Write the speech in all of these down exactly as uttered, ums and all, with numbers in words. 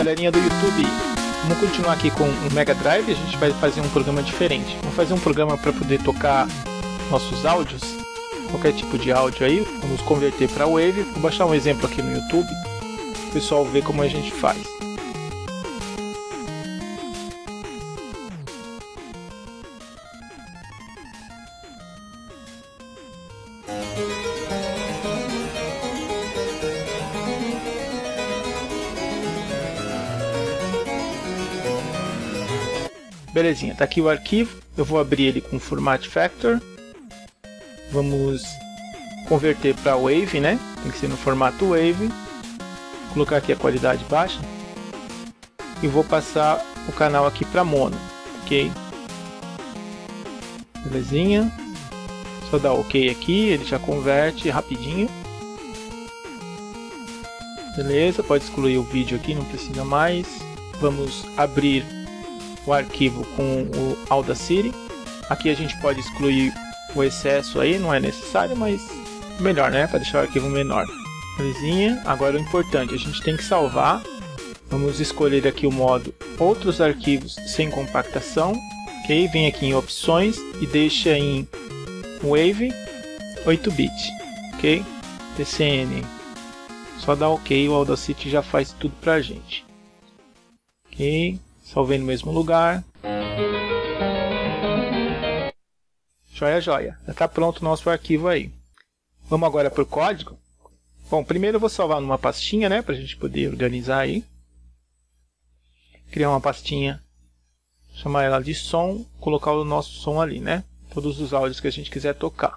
galerinha do YouTube, vamos continuar aqui com o Mega Drive. A gente vai fazer um programa diferente. Vamos fazer um programa para poder tocar nossos áudios, qualquer tipo de áudio aí. Vamos converter para Wave. Vou baixar um exemplo aqui no YouTube, para o pessoal ver como a gente faz. Belezinha, tá aqui o arquivo. Eu vou abrir ele com Format Factor. Vamos converter para Wave, né? Tem que ser no formato Wave. Vou colocar aqui a qualidade baixa. E vou passar o canal aqui para mono, ok? Belezinha. Só dar OK aqui, ele já converte rapidinho. Beleza, pode excluir o vídeo aqui, não precisa mais. Vamos abrir o arquivo com o Audacity. Aqui a gente pode excluir o excesso aí, não é necessário, mas melhor, né, para deixar o arquivo menor. Belezinha. Agora o importante, a gente tem que salvar. Vamos escolher aqui o modo outros arquivos sem compactação, ok? Vem aqui em opções e deixa em Wave oito bit, ok? T C N. Só dá OK, o Audacity já faz tudo pra gente, ok? Salvei no mesmo lugar. Joia, joia. Já está pronto o nosso arquivo aí. Vamos agora para o código. Bom, primeiro eu vou salvar numa pastinha, né? Para a gente poder organizar aí. Criar uma pastinha. Chamar ela de som. Colocar o nosso som ali, né? Todos os áudios que a gente quiser tocar.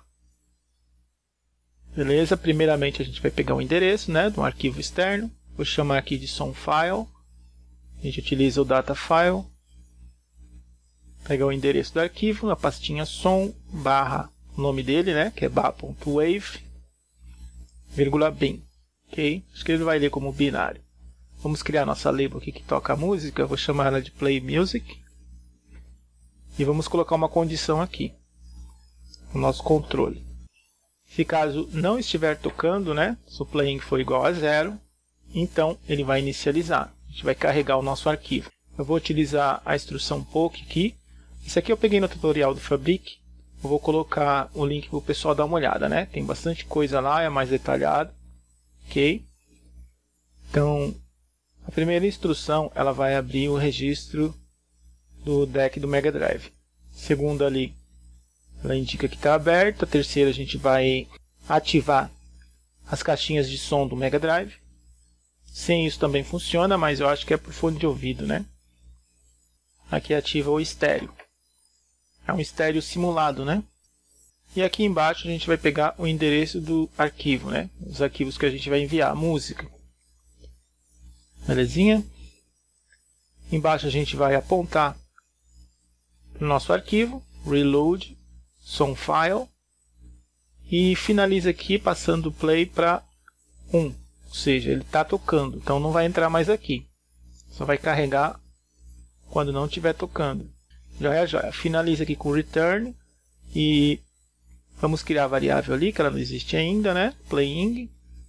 Beleza? Primeiramente a gente vai pegar o endereço, né? De um arquivo externo. Vou chamar aqui de som file. A gente utiliza o data file, pega o endereço do arquivo, na pastinha som, barra o nome dele, né, que é ba.wave, vírgula bin, ok? Acho que ele vai ler como binário. Vamos criar nossa label aqui que toca a música, eu vou chamar ela de play music, e vamos colocar uma condição aqui, o nosso controle. Se caso não estiver tocando, né, se o playing for igual a zero, então ele vai inicializar. A gente vai carregar o nosso arquivo. Eu vou utilizar a instrução poke aqui. Isso aqui eu peguei no tutorial do Fabric. Eu vou colocar o link para o pessoal dar uma olhada, né? Tem bastante coisa lá, é mais detalhado. Ok? Então, a primeira instrução, ela vai abrir o registro do deck do Mega Drive. Segunda ali, ela indica que está aberto. A terceira, a gente vai ativar as caixinhas de som do Mega Drive. Sem isso também funciona, mas eu acho que é por fone de ouvido, né? Aqui ativa o estéreo. É um estéreo simulado, né? E aqui embaixo a gente vai pegar o endereço do arquivo, né? Os arquivos que a gente vai enviar, a música. Belezinha? Embaixo a gente vai apontar para o nosso arquivo, reload, som file. E finaliza aqui passando o play para um. Ou seja, ele está tocando, então não vai entrar mais aqui. Só vai carregar quando não estiver tocando. Joia, joia. Finaliza aqui com return. E vamos criar a variável ali, que ela não existe ainda, né? Playing.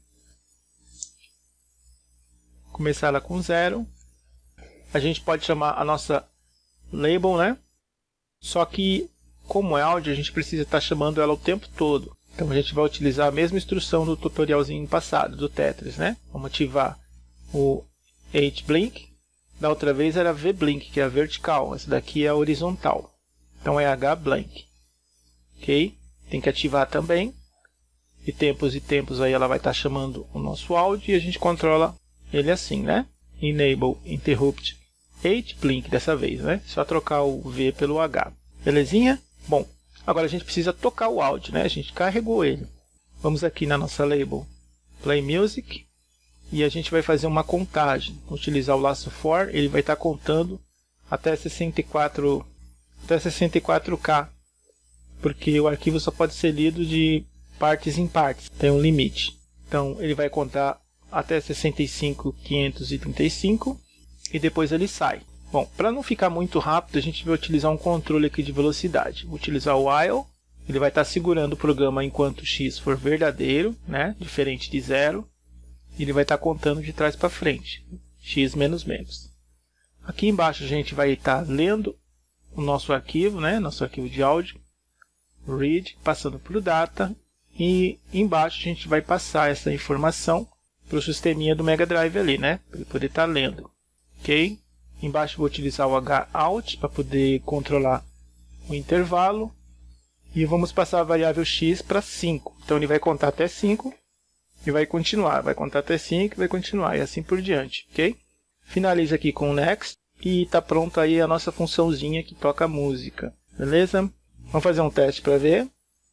Começar ela com zero. A gente pode chamar a nossa label, né? Só que, como é áudio, a gente precisa estar chamando ela o tempo todo. Então a gente vai utilizar a mesma instrução do tutorialzinho passado, do Tetris, né? Vamos ativar o H-Blink. Da outra vez era V-Blink, que é a vertical. Essa daqui é a horizontal. Então é H-Blink. Ok? Tem que ativar também. De tempos e tempos aí ela vai estar chamando o nosso áudio e a gente controla ele assim, né? Enable Interrupt H-Blink dessa vez, né? Só trocar o V pelo H. Belezinha? Bom. Agora a gente precisa tocar o áudio, né? A gente carregou ele. Vamos aqui na nossa label Play Music e a gente vai fazer uma contagem. Utilizar o laço for, ele vai estar contando até sessenta e quatro, até sessenta e quatro K, porque o arquivo só pode ser lido de partes em partes, tem um limite. Então ele vai contar até sessenta e cinco mil quinhentos e trinta e cinco e depois ele sai. Bom, para não ficar muito rápido, a gente vai utilizar um controle aqui de velocidade. Vou utilizar o while, ele vai estar segurando o programa enquanto x for verdadeiro, né? Diferente de zero. E ele vai estar contando de trás para frente. x menos menos. Aqui embaixo a gente vai estar lendo o nosso arquivo, né? Nosso arquivo de áudio, read, passando por data, e embaixo a gente vai passar essa informação para o sisteminha do Mega Drive ali, né? Para ele poder estar lendo, ok? Embaixo vou utilizar o H out para poder controlar o intervalo. E vamos passar a variável x para cinco. Então ele vai contar até cinco e vai continuar. Vai contar até cinco e vai continuar. E assim por diante, ok? Finaliza aqui com o next. E está pronto aí a nossa funçãozinha que toca música. Beleza? Vamos fazer um teste para ver.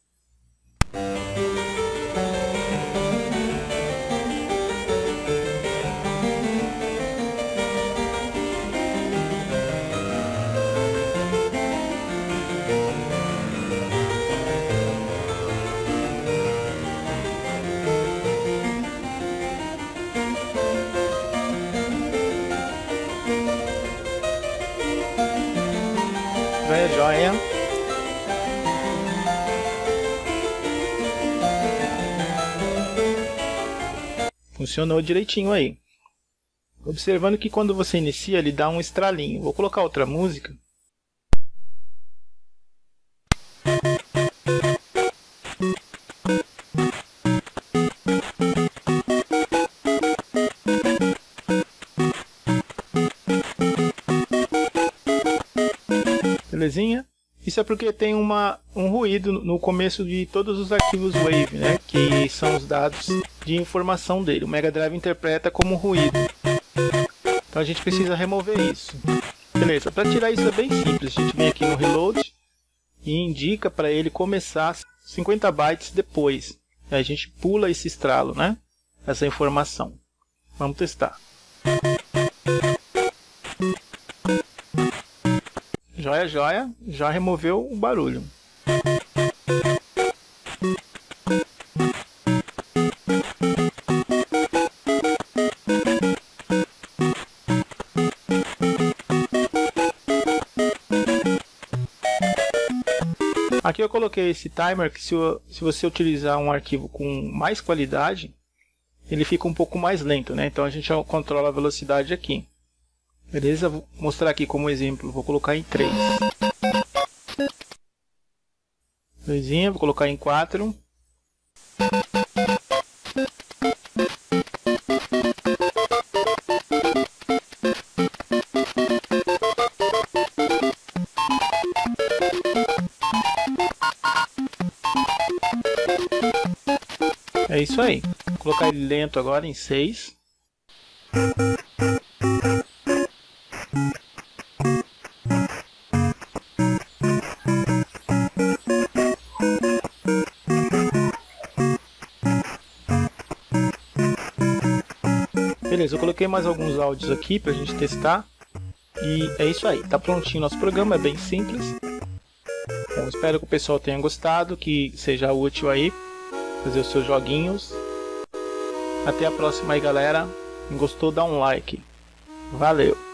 Joia, joia. Funcionou direitinho aí. Observando que quando você inicia, ele dá um estralinho. Vou colocar outra música. Belezinha? Isso é porque tem uma, um ruído no começo de todos os arquivos WAV, né? Que são os dados de informação dele. O Mega Drive interpreta como ruído. Então a gente precisa remover isso. Beleza, para tirar isso é bem simples. A gente vem aqui no Reload e indica para ele começar cinquenta bytes depois. Aí a gente pula esse estralo, né? Essa informação. Vamos testar. Joia, joia, já removeu o barulho. Aqui eu coloquei esse timer que se, eu, se você utilizar um arquivo com mais qualidade, ele fica um pouco mais lento, né? Então a gente controla a velocidade aqui. Beleza? Vou mostrar aqui como exemplo. Vou colocar em três. Belezinha, vou colocar em quatro. É isso aí. Vou colocar ele lento agora em seis. Beleza, eu coloquei mais alguns áudios aqui pra gente testar. E é isso aí, tá prontinho o nosso programa, é bem simples. Bom, espero que o pessoal tenha gostado, que seja útil aí fazer os seus joguinhos. Até a próxima aí, galera. Se gostou, dá um like. Valeu!